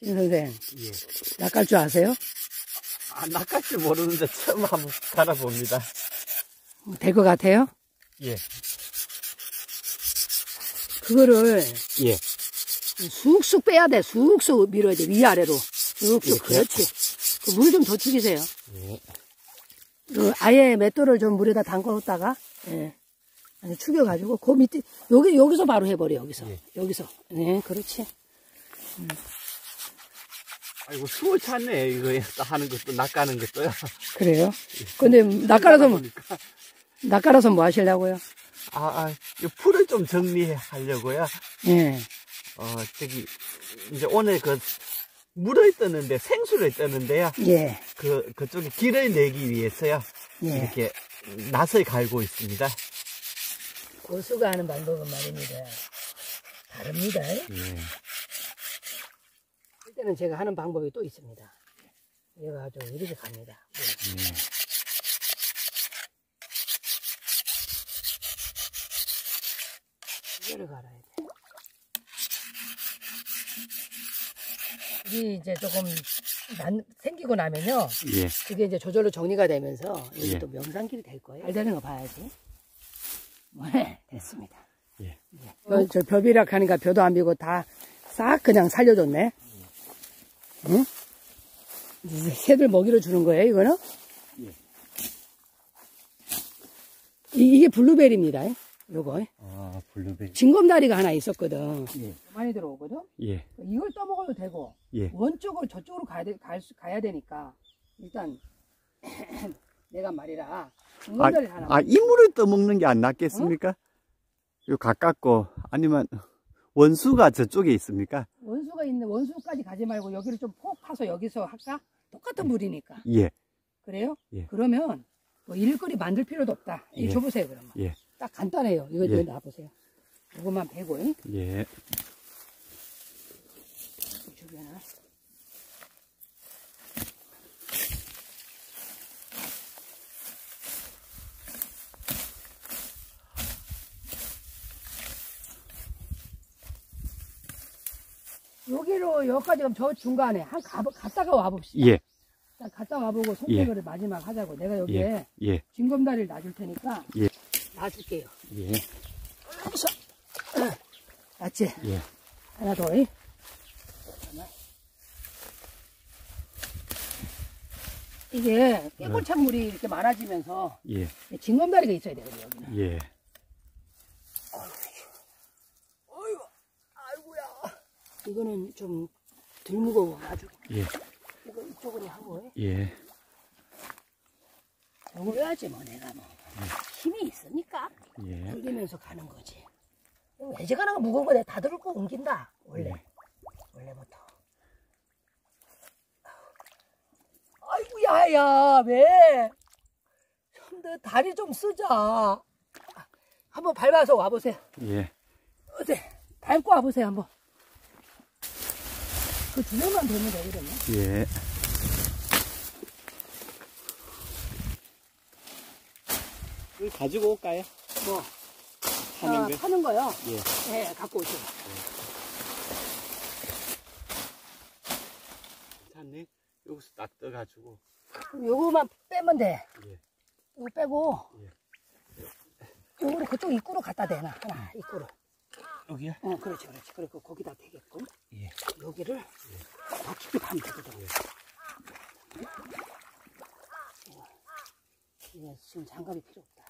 진 선생, 예. 낚을 줄 아세요? 아, 낚을 줄 모르는데 처음 한번 갈아봅니다. 될 것 같아요? 예. 그거를 예. 쑥쑥 빼야 돼. 쑥쑥 밀어야 돼. 위아래로. 쑥쑥. 이렇게요? 그렇지. 그 물 좀 더 튀기세요. 예. 그 아예 맷돌을 좀 물에다 담궈놓다가, 예. 아니, 축여가지고, 그 밑에, 여기서 바로 해버려, 여기서. 예. 여기서. 네, 그렇지. 아이고, 숨을 찼네, 이거 하는 것도, 낚아는 것도요. 그래요? 근데, 낚아라서 뭐 하시려고요? 이 풀을 좀 정리하려고요. 예. 이제 오늘 물을 뜨는데, 생수를 뜨는데요. 예. 그쪽에 길을 내기 위해서요. 예. 이렇게 낫을 갈고 있습니다. 고수가 하는 방법은 말입니다. 다릅니다. 예. 이때는 제가 하는 방법이 또 있습니다. 얘가 좀 이렇게 갑니다. 예. 이거를 갈아야 돼. 이게 이제 조금 생기고 나면요. 예. 그게 이제 저절로 정리가 되면서 여기 예. 또 명산길이 될 거예요. 잘 되는 거 봐야지. 네, 됐습니다. 예. 저 벼비락 하니까 벼도 안 비고 다 싹 그냥 살려줬네. 응? 새들 먹이로 주는 거예요, 이거는? 예. 이게 블루베리입니다. 요거. 아, 블루베리. 징검다리가 하나 있었거든. 예. 많이 들어오거든? 예. 이걸 떠먹어도 되고, 예. 원쪽으로 저쪽으로 가야 되니까, 일단, 내가 말이라, 징검다리 하나. 이물을 떠먹는 게 안 낫겠습니까? 요 가깝고, 아니면, 원수가 저쪽에 있습니까? 원수가 있는데, 원수까지 가지 말고, 여기를 좀 폭 파서 여기서 할까? 똑같은 물이니까. 예. 그래요? 예. 그러면, 뭐 일거리 만들 필요도 없다. 예. 이거 줘보세요, 그러면. 예. 딱 간단해요. 이거 예. 놔보세요. 이것만 베고, 잉? 예. 저기 하나. 여기까지 가면 저 중간에 갔다가 와봅시다. 예. 갔다 와보고 선택을 마지막 하자고. 내가 여기에 예. 징검다리를 놔줄 테니까 예. 놔줄게요. 예. 맞지? 예. 하나 더. 이? 이게 깨골창물이 이렇게 많아지면서 예. 징검다리가 있어야 되거든요. 여기는. 예. 어이구, 아이고야. 이거는 좀 덜 무거워가지고. 예. 이거 이쪽으로 하고. 예. 이거 해야지 뭐 내가 뭐 힘이 있으니까 예. 당기면서 가는 거지. 해제가는 거 무거운 거 내가 다 들고 옮긴다. 원래. 원래부터. 아이고 야야 왜? 너 다리 좀 쓰자. 한번 밟아서 와보세요. 예. 어때? 밟고 와보세요 한번. 그 두 번만 되면 되거든요. 예. 이걸 가지고 올까요? 뭐 하는 거? 파는 거요? 예. 네, 갖고 오세요. 괜찮네. 여기서 딱 떠가지고. 그럼 요거만 빼면 돼. 예. 이거 빼고 예. 요거를 그쪽 입구로 갖다 대놔. 하나 입구로. 여기요? 그렇지. 그리고 거기다 대게끔. 예. 여기를 더 깊이 파면 되거든. 이게 지금 장갑이 필요 없다.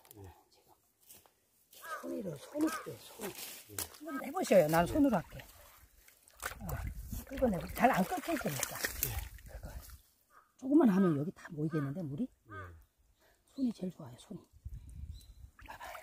지금 손이 필요해. 손. 한번 해보셔요. 난 손으로 할게. 긁어내고 잘 안 끓여지니까. 조금만 하면 여기 다 모이겠는데 물이? 손이 제일 좋아요. 손이. 봐봐요.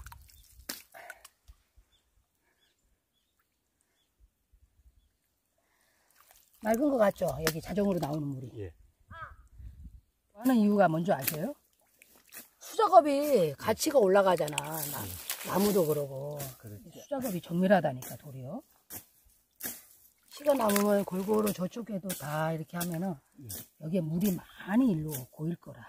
맑은 거 같죠? 여기 자동으로 나오는 물이. 예. 하는 이유가 뭔지 아세요? 수작업이 가치가 올라가잖아. 나무도 그러고. 수작업이 정밀하다니까 도리어. 시가 남으면 골고루 저쪽에도 다 이렇게 하면은 여기에 물이 많이 일로 고일 거라.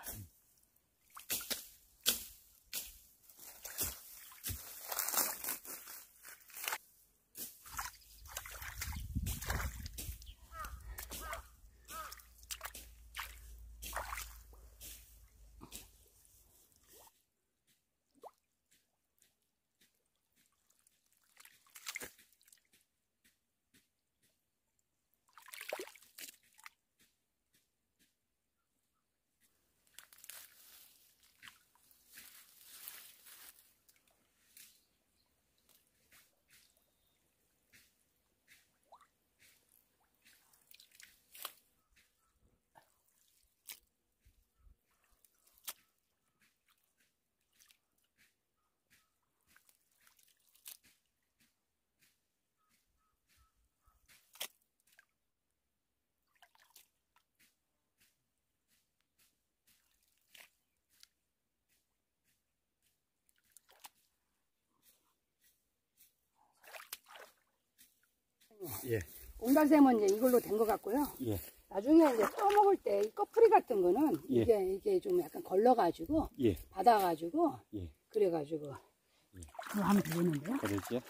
예. 옹달샘은 이제 이걸로 된 것 같고요. 예. 나중에 이제 떠먹을 때 이 껍풀이 같은 거는 예. 이게 좀 약간 걸러가지고 예. 받아가지고 예. 그래가지고 그거 하면 되겠는데요. 그러죠.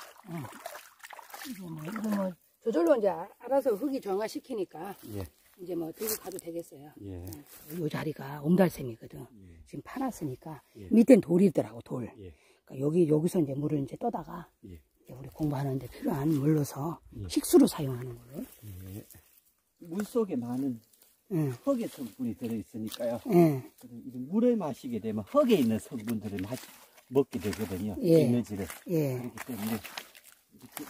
이거 뭐 저절로 이제 알아서 흙이 정화시키니까 예. 이제 뭐 들고 가도 되겠어요. 예. 이 자리가 옹달샘이거든. 예. 지금 파놨으니까 예. 밑엔 돌이더라고 돌. 예. 그러니까 여기서 이제 물을 이제 떠다가 예. 이제 우리 공부하는데 필요한 물로서 예. 식수로 사용하는 걸로. 예. 물 속에 많은 응. 흑의 성분이 들어있으니까요. 예. 이런 물을 마시게 되면 흑에 있는 성분들을 먹게 되거든요. 예. 에너지를. 예. 그렇기 때문에 이렇게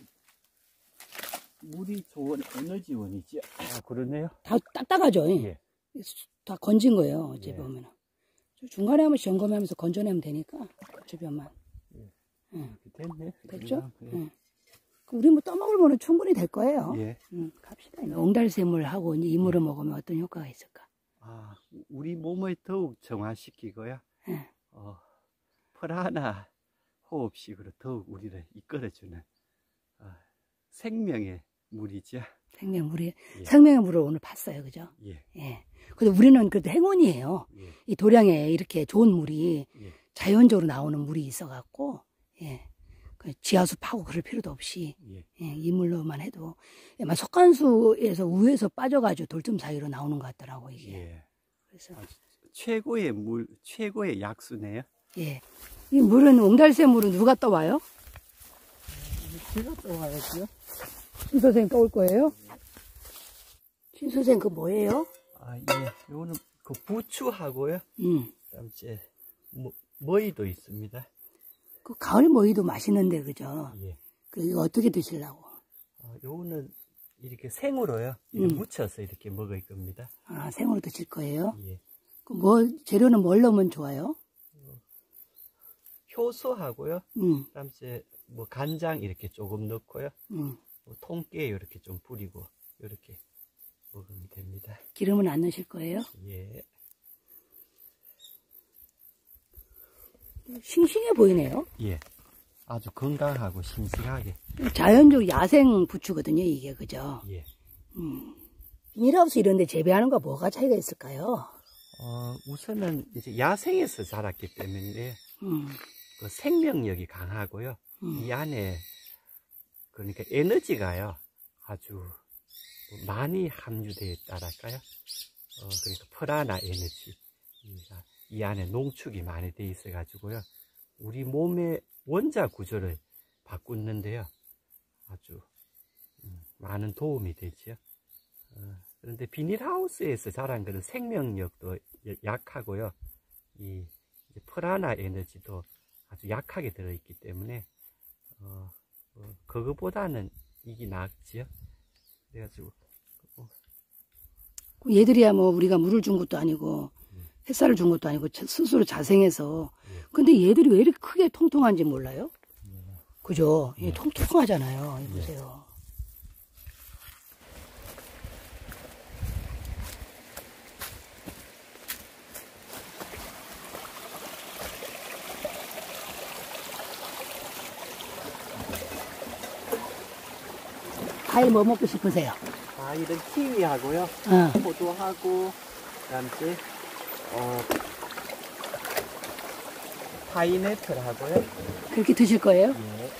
물이 좋은 에너지원이죠. 아, 그러네요. 다 딱딱하죠. 예. 다 건진 거예요. 어째 예. 보면은. 중간에 한번 점검하면서 건져내면 되니까 주변만. 응. 됐네. 됐죠? 예. 응. 그럼 우리 뭐 떠먹을 물은 충분히 될 거예요. 예. 갑시다. 옹달샘물하고 이제 이 물을 먹으면 어떤 효과가 있을까? 아, 우리 몸을 더욱 정화시키고요. 예. 프라나 호흡식으로 더욱 우리를 이끌어주는 생명의 물이죠. 생명물이, 예. 생명의 물을 오늘 봤어요. 그죠? 예. 예. 근데 우리는 그래도 행운이에요. 예. 이 도량에 이렇게 좋은 물이 예. 자연적으로 나오는 물이 있어갖고, 예. 그 지하수 파고 그럴 필요도 없이, 예. 예. 이 물로만 해도, 막 석간수에서 우에서 빠져가지고 돌점 사이로 나오는 것 같더라고, 이게. 예. 그래서, 최고의 물, 최고의 약수네요. 예. 이 물은, 옹달샘 물은 누가 떠와요? 제가 떠와야죠. 신 선생님 떠올 거예요? 신 선생님 그거 뭐예요? 아, 예. 요거는 그 부추하고요. 그다음 이제 머위도 있습니다. 그 가을 모이도 맛있는데, 그죠? 예. 그, 이거 어떻게 드시려고? 요거는 이렇게 생으로요. 이렇게 묻혀서 이렇게 먹을 겁니다. 아, 생으로 드실 거예요? 예. 그 뭐, 재료는 뭘 넣으면 좋아요? 효소하고요. 그다음 이제 뭐 간장 이렇게 조금 넣고요. 뭐 통깨 이렇게 좀 뿌리고 이렇게 먹으면 됩니다. 기름은 안 넣으실 거예요? 예. 싱싱해 보이네요. 예. 아주 건강하고 싱싱하게. 자연적 야생 부추거든요, 이게, 그죠? 예. 비닐하우스 이런 데 재배하는 거 뭐가 차이가 있을까요? 우선은 이제 야생에서 자랐기 때문에 그 생명력이 강하고요. 이 안에 그러니까 에너지가요 아주 많이 함유되어 있다랄까요. 그러니까 프라나 에너지 이 안에 농축이 많이 되어 있어 가지고요 우리 몸의 원자 구조를 바꾸는데요 아주 많은 도움이 되죠. 그런데 비닐하우스에서 자란 그런 생명력도 약하고요 이 프라나 에너지도 아주 약하게 들어있기 때문에 그거보다는 이게 낫지요. 그래가지고 얘들이야 뭐 우리가 물을 준 것도 아니고 햇살을 준 것도 아니고 스스로 자생해서 근데 얘들이 왜 이렇게 크게 통통한지 몰라요? 그죠? 얘 통통하잖아요. 보세요. 과일 뭐 먹고 싶으세요? 과일은 키위하고요, 포도하고, 그다음에 파인애플하고요. 그렇게 드실 거예요? 예.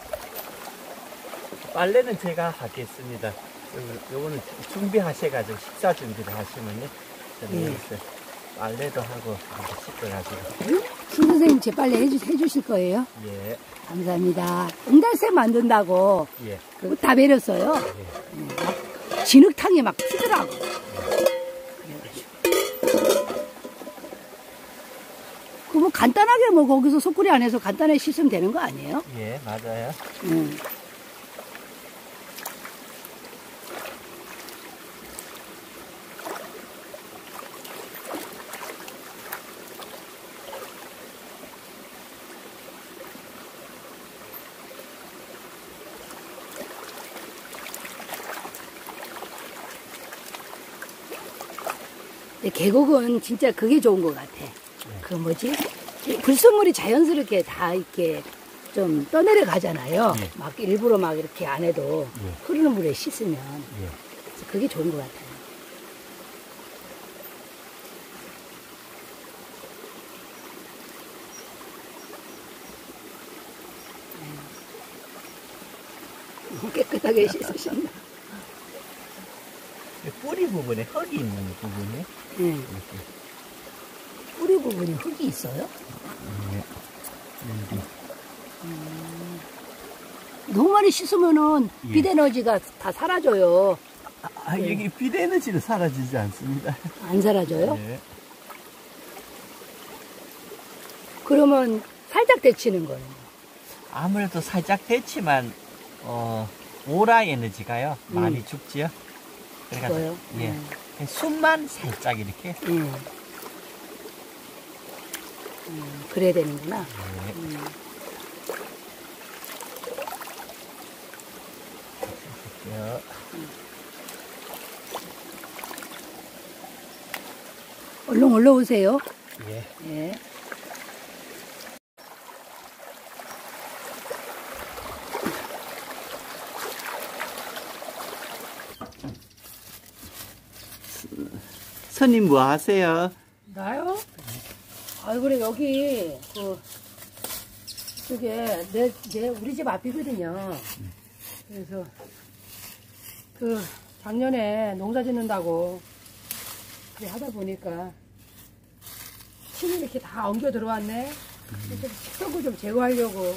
빨래는 제가 하겠습니다. 요거는 준비하셔가지고 식사 준비를 하시면요. 저는 여기서 빨래도 하고 씻어가지고. 신 선생님 제 빨래 해주실 거예요? 예. 감사합니다. 옹달샘 만든다고 예. 다 배렸어요. 예. 진흙탕이 막 튀더라고. 그 뭐 간단하게 뭐 거기서 소쿠리 안에서 간단하게 씻으면 되는 거 아니에요? 예, 맞아요. 계곡은 진짜 그게 좋은 것 같아. 그 뭐지? 불순물이 자연스럽게 다 이렇게 좀 떠내려 가잖아요. 예. 막 일부러 막 이렇게 안 해도 예. 흐르는 물에 씻으면 예. 그래서 그게 좋은 것 같아요. 깨끗하게 씻으신다. 뿌리 부분에 흙이 있는 부분이 네. 이렇게. 뿌리 부분에 흙이 있어요? 네. 너무 많이 씻으면은 예. 비데너지가 다 사라져요. 여기 비데너지는 사라지지 않습니다. 안 사라져요? 네. 그러면 살짝 데치는 거예요. 아무래도 살짝 데치만 오라 에너지가요 많이 죽지요. 죽어요? 예. 숨만 살짝 이렇게. 그래야 되는구나. 네. 요. 얼른 올라오세요. 예. 예. 선님 뭐 하세요? 나요? 아, 그래, 여기, 그게, 우리 집 앞이거든요. 그래서, 작년에 농사 짓는다고, 그래, 하다 보니까, 침이 이렇게 다 엉겨 들어왔네? 그래서 식성을 좀 제거하려고.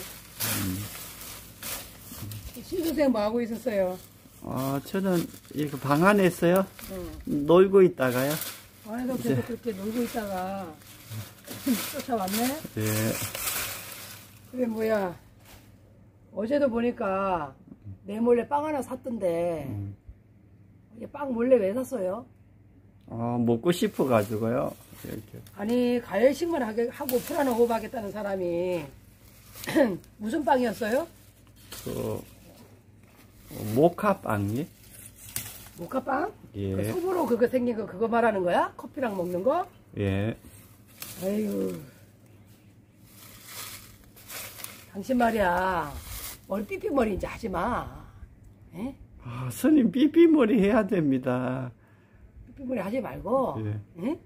신수생 뭐 하고 있었어요? 저는 이거 방 안에 있어요. 응. 놀고 있다가요. 안에서 계속 그렇게 놀고 있다가, 쫓아왔네? 예. 그래, 뭐야. 어제도 보니까 내 몰래 빵 하나 샀던데, 이게 빵 몰래 왜 샀어요? 먹고 싶어가지고요. 이렇게. 아니, 가열식만 하고 프라노 호흡 하겠다는 사람이, 무슨 빵이었어요? 모카빵이? 모카빵? 예. 그 속으로 그거 생긴 거, 그거 말하는 거야? 커피랑 먹는 거? 예. 아이고. 당신 말이야. 머리 삐삐머리 이제 하지 마. 에? 스님 삐삐머리 해야 됩니다. 삐삐머리 하지 말고, 예. 에?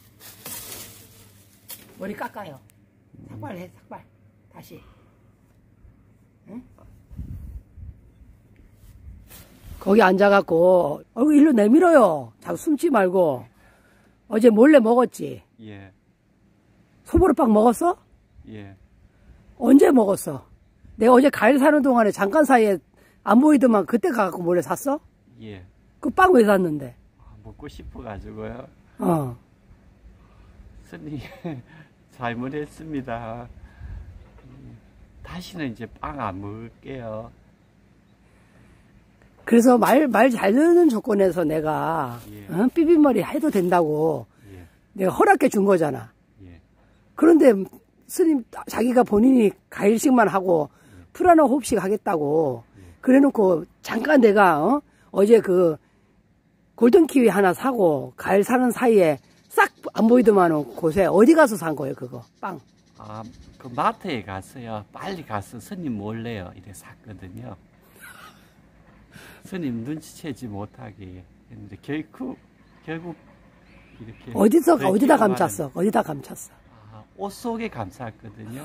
머리 깎아요. 삭발해, 삭발. 다시. 응? 거기 앉아갖고, 일로 내밀어요. 자꾸 숨지 말고. 어제 몰래 먹었지? 예. 소보루빵 먹었어? 예. 언제 먹었어? 내가 어제 과일 사는 동안에 잠깐 사이에 안 보이더만 그때 가갖고 몰래 샀어? 예. 그 빵 왜 샀는데? 먹고 싶어가지고요. 스님 잘못했습니다. 다시는 이제 빵 안 먹을게요. 그래서 말 잘 듣는 조건에서 내가, 예. 삐삐머리 해도 된다고 예. 내가 허락해 준 거잖아. 예. 그런데 스님 자기가 본인이 가일식만 하고 프라노 호흡식 하겠다고 그래 놓고 잠깐 내가 어제 그 골든키위 하나 사고 가일 사는 사이에 싹 안 보이더만 곳에 어디 가서 산 거예요 그거 빵? 그 마트에 갔어요. 빨리 가서 스님 몰래요. 이래 샀거든요. 스님 눈치채지 못하게 했는데 결국 이렇게 어디다 감췄어? 어디다 감췄어? 옷 속에 감쌌거든요.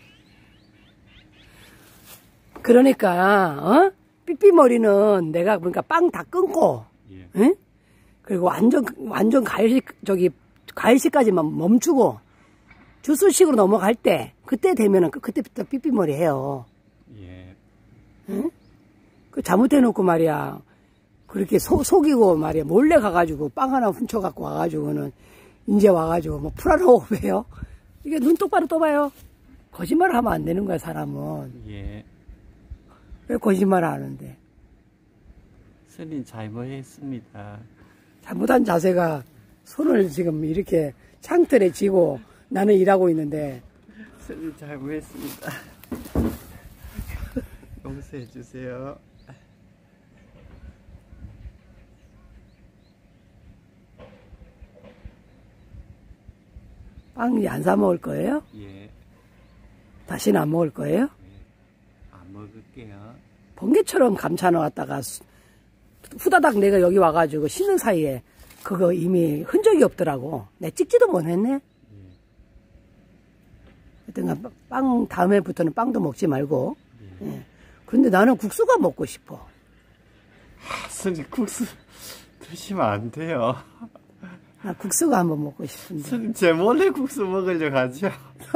그러니까 삐삐머리는 내가 그러니까 빵 다 끊고, 예. 응? 그리고 완전 가일식까지만 멈추고 주스식으로 넘어갈 때 그때 되면은 그때부터 삐삐머리 해요. 예. 응? 그 잘못해놓고 말이야. 그렇게 속이고 말이야. 몰래 가가지고 빵 하나 훔쳐갖고 와가지고는 이제 와가지고 뭐 프라노 호흡해요. 이게 눈 똑바로 떠봐요. 거짓말을 하면 안 되는 거야 사람은. 예. 왜 거짓말을 하는데. 스님 잘못했습니다. 잘못한 자세가 손을 지금 이렇게 창틀에 쥐고 나는 일하고 있는데. 스님 잘못했습니다. 용서해 주세요. 빵 이제 안 사 먹을 거예요? 예. 다시는 안 먹을 거예요? 먹을게요. 번개처럼 감싸 놓았다가 후다닥 내가 여기 와가지고 쉬는 사이에 그거 이미 흔적이 없더라고. 내가 찍지도 못했네. 하여튼 빵 다음에부터는 빵도 먹지 말고. 예. 그런데 나는 국수가 먹고 싶어. 스님 국수 드시면 안 돼요. 나 국수가 한번 먹고 싶은데. 스님 제 몰래 국수 먹으려고 하죠.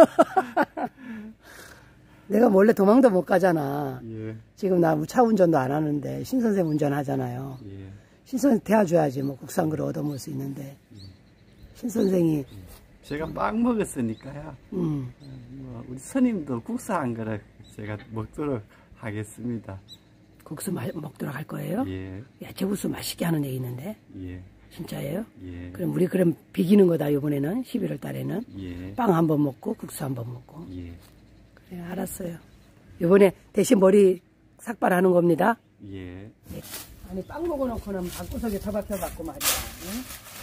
내가 몰래 도망도 못 가잖아. 예. 지금 나 차 운전도 안 하는데 신선생 운전하잖아요. 예. 신선생 대해줘야지 뭐 국수 한 그릇 얻어먹을 수 있는데. 신선생이 제가 빵 먹었으니까요. 뭐 우리 스님도 국수 한 그릇 제가 먹도록 하겠습니다. 국수 먹도록 할 거예요? 예. 야채국수 맛있게 하는 애 있는데. 예. 진짜예요? 예. 그럼 우리 그럼 비기는 거다 이번에는 11월 달에는. 예. 빵 한 번 먹고 국수 한 번 먹고. 예. 그래 알았어요. 이번에 대신 머리 삭발하는 겁니다. 예. 네. 아니 빵 먹어놓고는 방구석에 처박혀갖고 말이야. 응?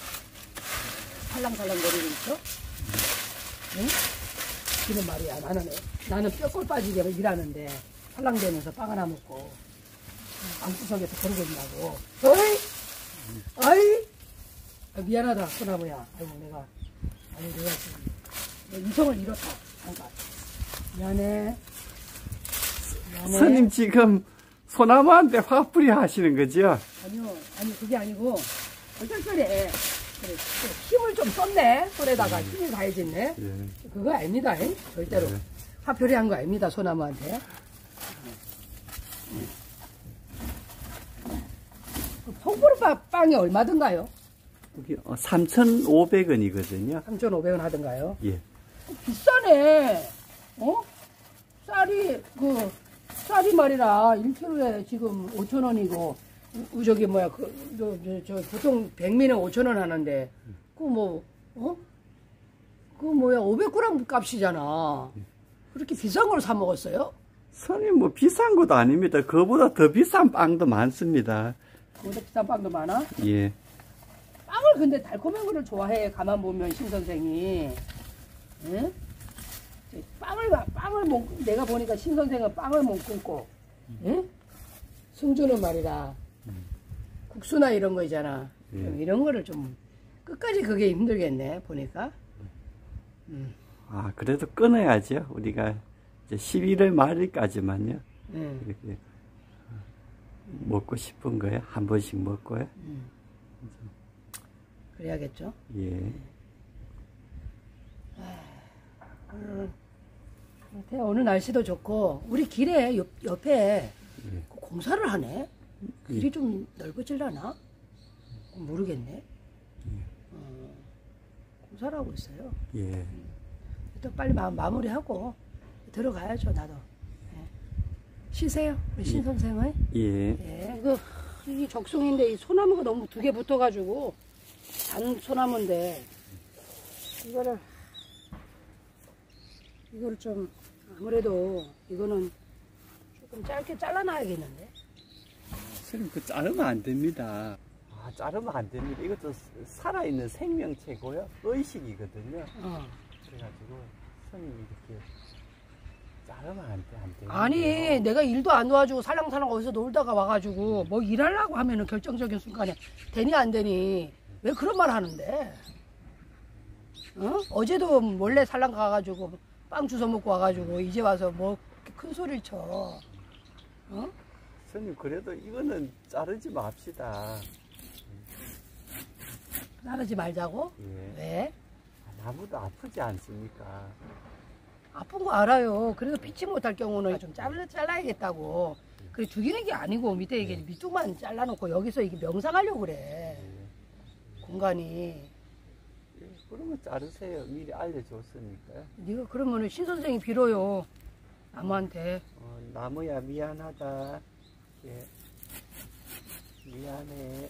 살랑살랑 거리고 있어? 응? 지금 말이야 나는 뼈골 빠지게 일하는데 살랑대면서 빵 하나 먹고 방구석에서 거리고 있냐고. 어이! 어이! 아, 미안하다 소나무야. 아이고 내가 지금 이성을 잃었다. 잠깐. 미안해. 스님 지금 소나무한테 화풀이 하시는 거죠? 아니요, 아니 그게 아니고 얼떨결에 그래, 힘을 좀 썼네. 손에다가 힘을 가해졌네. 예. 그거 아닙니다. 절대로 예. 화풀이한 거 아닙니다. 소나무한테. 송보르 빵이 얼마든가요? 3,500원이거든요. 3,500원 하던가요? 예. 비싸네. 어? 쌀이 말이라 1kg에 지금 5,000원이고, 저기 뭐야, 보통 백미는 5,000원 하는데, 그 뭐야, 500g 값이잖아. 그렇게 비싼 걸 사 먹었어요? 스님 뭐 비싼 것도 아닙니다. 그보다 더 비싼 빵도 많습니다. 그보다 비싼 빵도 많아? 예. 빵을 근데 달콤한 거를 좋아해. 가만 보면 신 선생이. 응? 빵을 내가 보니까 신 선생은 빵을 못 끊고, 응? 승주는 말이다. 국수나 이런 거 있잖아. 예. 이런 거를 좀 끝까지 그게 힘들겠네 보니까. 아 그래도 끊어야죠. 우리가 이제 11월 말일까지만요. 이렇게 먹고 싶은 거예요. 한 번씩 먹고요. 그래야겠죠. 예. 오늘 날씨도 좋고 우리 길에 옆에 공사를 하네. 길이 좀 넓어질라나? 모르겠네. 공사를 하고 있어요. 예. 또 빨리 마무리하고 들어가야죠. 나도. 예. 쉬세요. 우리 신 선생은. 예. 예. 이 적송인데 이 소나무가 너무 두 개 붙어가지고 단 소나무인데 이거를 좀 아무래도 이거는 조금 짧게 잘라놔야겠는데. 선생님 그 자르면 안 됩니다. 아 자르면 안 됩니다. 이것도 살아있는 생명체고요. 의식이거든요. 그래가지고 선생님이 이렇게 자르면 안 돼요. 아니 내가 일도 안 도와주고 살랑살랑 어디서 놀다가 와가지고 뭐 일하려고 하면은 결정적인 순간에 되니 안 되니 왜 그런 말 하는데? 어제도 몰래 살랑 가가지고 빵 주워 먹고 와가지고 이제 와서 뭐 큰 소리를 쳐. 선생님 그래도 이거는 자르지 맙시다. 자르지 말자고? 예. 왜? 나무도 아프지 않습니까? 아픈 거 알아요. 그래서 피치 못할 경우는 좀 잘라야겠다고. 그래 죽이는 게 아니고 밑에 이게 밑쪽만 잘라놓고 여기서 이게 명상하려고 그래. 공간이. 예, 그러면 자르세요. 미리 알려줬으니까요. 네가 그러면은 신 선생이 빌어요. 나무한테. 나무야 미안하다. 예. 미안해.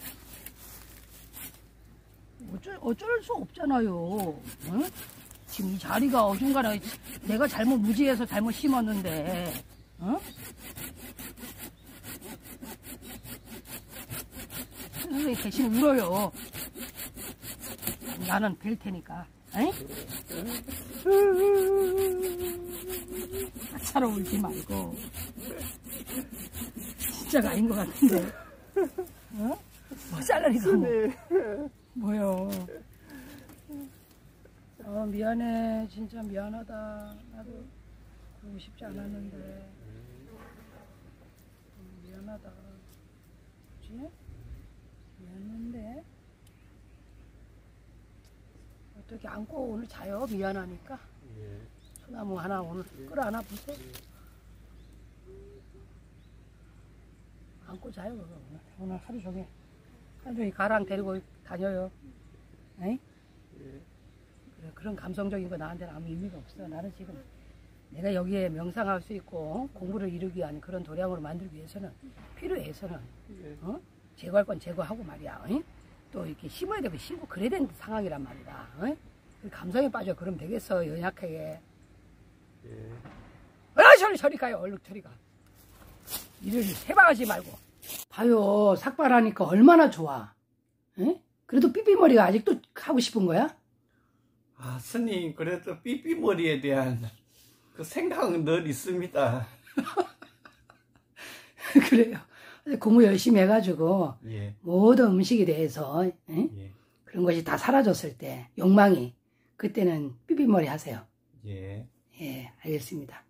어쩔 수 없잖아요. 응? 지금 이 자리가 어중간하게 내가 잘못 무지해서 잘못 심었는데. 응? 선생님이 대신 울어요. 나는 뵐 테니까. 응? 사로 울지 말고. 진짜가 아닌 것 같은데. 어? 뭐 쌀라리가 뭐. 뭐요. 미안해. 진짜 미안하다. 나도 그러고 싶지 않았는데. 미안하다. 그치? 미안한데. 어떻게 안고 오늘 자요? 미안하니까. 예. 소나무 하나 오늘 끌어안아 보세요. 안고 자요. 오늘 하루 종일 가랑 데리고 다녀요. 에이? 그래, 그런 감성적인 거 나한테는 아무 의미가 없어. 나는 지금 내가 여기에 명상할 수 있고 공부를 이루기 위한 그런 도량으로 만들기 위해서는 필요해서는 제거할 건 제거하고 말이야. 또 이렇게 심어야 되고 심고 그래야 되는 상황이란 말이다. 그 감성에 빠져 그러면 되겠어. 연약하게. 저리 가요. 얼른 저리 가. 일을 해방하지 말고. 봐요. 삭발하니까 얼마나 좋아. 에? 그래도 삐삐머리가 아직도 하고 싶은 거야? 아, 스님, 그래도 삐삐머리에 대한 그 생각은 늘 있습니다. 그래요. 공부 열심히 해가지고 예. 모든 음식에 대해서 예. 그런 것이 다 사라졌을 때 욕망이 그때는 삐삐머리 하세요. 예. 예, 알겠습니다.